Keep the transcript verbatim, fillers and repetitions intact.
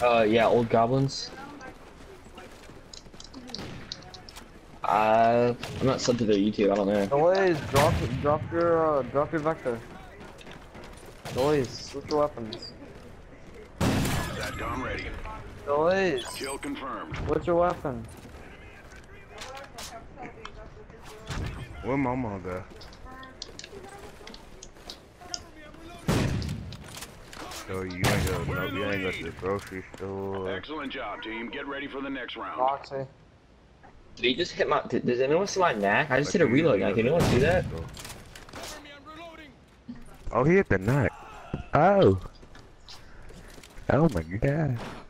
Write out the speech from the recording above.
Uh, yeah, old goblins. Uh, I'm not sub to their YouTube. I don't know. Noise, drop, drop your, uh, drop your vector. Noise, switch your weapons. SATCOM ready. Noise, Kill confirmed. what's your weapon? Where mama go? So you ain't go, no, you ain't go to the grocery store. Excellent job, team. Get ready for the next round. Roxy. Did he just hit my? Did, does anyone see my knack? I just Like hit a you reload usually knack. Can go anyone to see the that? grocery store. Oh, he hit the knife. Oh. Oh my god.